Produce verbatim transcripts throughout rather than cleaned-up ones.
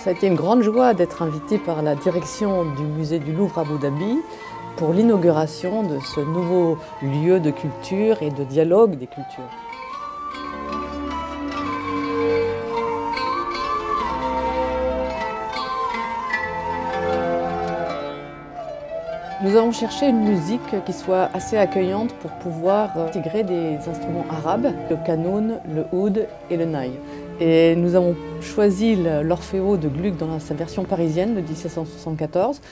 Ça a été une grande joie d'être invitée par la direction du musée du Louvre à Abu Dhabi pour l'inauguration de ce nouveau lieu de culture et de dialogue des cultures. Nous avons cherché une musique qui soit assez accueillante pour pouvoir intégrer des instruments arabes, le qanun, le oud et le nai. Et nous avons choisi l'Orfeo de Gluck dans sa version parisienne de mille sept cent soixante-quatorze.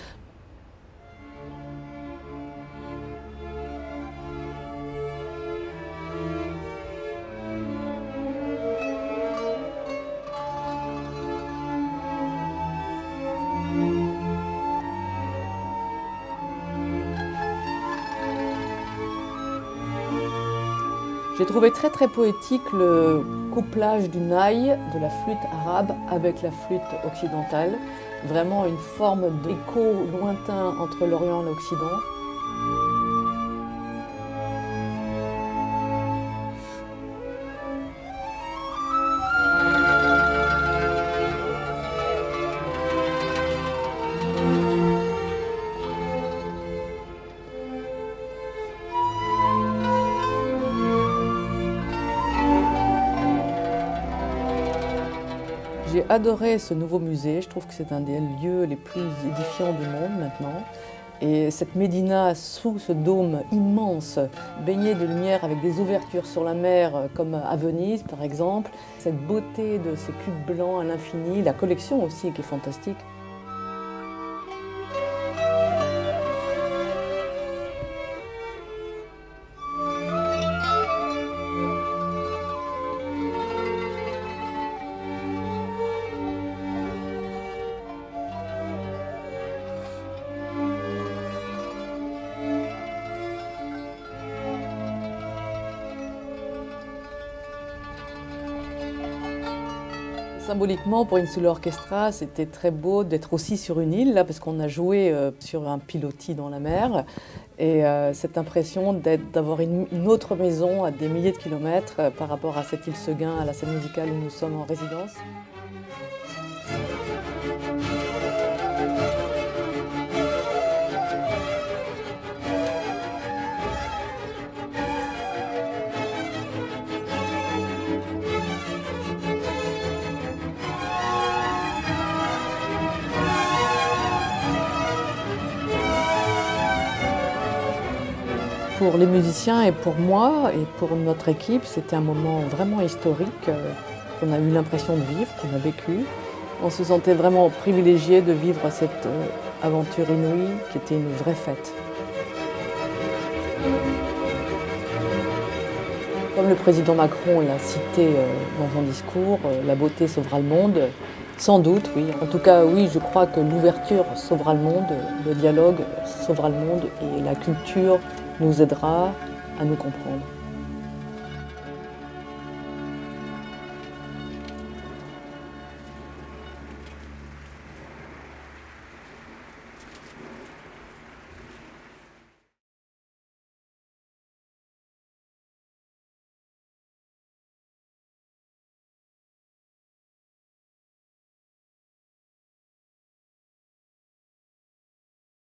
J'ai trouvé très très poétique le couplage du nai, de la flûte arabe avec la flûte occidentale. Vraiment une forme d'écho lointain entre l'Orient et l'Occident. J'ai adoré ce nouveau musée, je trouve que c'est un des lieux les plus édifiants du monde maintenant. Et cette médina sous ce dôme immense, baignée de lumière avec des ouvertures sur la mer comme à Venise par exemple, cette beauté de ces cubes blancs à l'infini, la collection aussi qui est fantastique. Symboliquement, pour Insula Orchestra, c'était très beau d'être aussi sur une île, là, parce qu'on a joué euh, sur un pilotis dans la mer. Et euh, cette impression d'avoir une, une autre maison à des milliers de kilomètres euh, par rapport à cette île Seguin, à la scène musicale où nous sommes en résidence. Pour les musiciens et pour moi et pour notre équipe, c'était un moment vraiment historique euh, qu'on a eu l'impression de vivre, qu'on a vécu. On se sentait vraiment privilégié de vivre cette euh, aventure inouïe qui était une vraie fête. Comme le président Macron l'a cité euh, dans son discours, euh, la beauté sauvera le monde. Sans doute, oui. En tout cas, oui, je crois que l'ouverture sauvera le monde, le dialogue sauvera le monde et la culture nous aidera à nous comprendre.